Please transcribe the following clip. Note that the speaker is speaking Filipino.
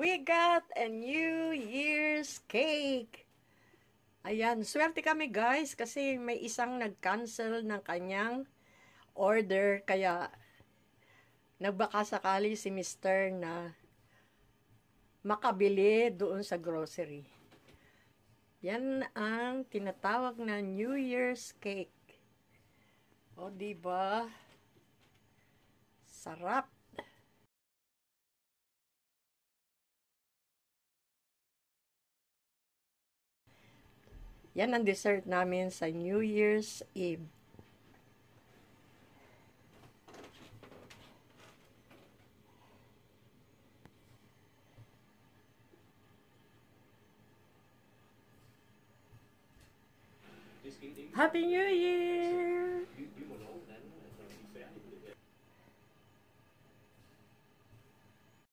We got a New Year's cake. Ayan, swerte kami guys kasi may isang nag-cancel ng kanyang order. Kaya nagbaka sakali si Mr. na makabili doon sa grocery. Yan ang tinatawag na New Year's cake. O, diba? Sarap. Yan ang dessert namin sa New Year's Eve. Happy New Year!